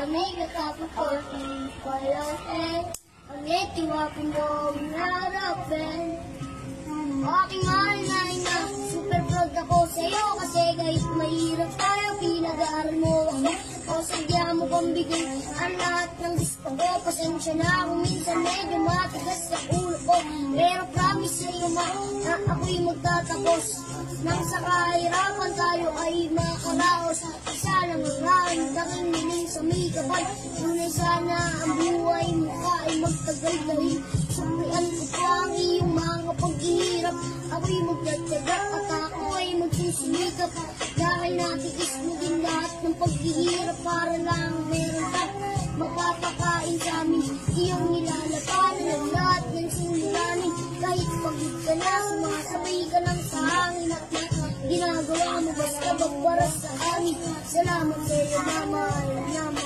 may katapos ko walang ang itiwapin mo harapin. Aking mahal na ina, super proud ako sa'yo kasi kahit mahirap tayo, pinag-aaral mo ako. O sadya mo pang bigay ang lahat ng gusto ko. Pasensya na kung minsan medyo matigas sa ulo ko, pero promise sa'yo ma, na ako'y magtatapos. Nang sa kahirapan tayo ay makaraos. Isa lang ang raang tanging niling sa may kapal. Ngunit sana ang buhay mo ka ay magtagal dahil sumrian ko pa ang iyong mga paghihirap. Ako'y magtatyaga at ako ay magsisimikap. Dahil natikis mo din lahat ng paghihirap para lang meron ka mapapakain sa amin. Iyong nilalapanan ang lahat ng suliranin. Kahit pagod ka na, sumasabay ka lang sa hangin at ginagawa mo basta magparas sa amin. Salamat sa'yo, mama.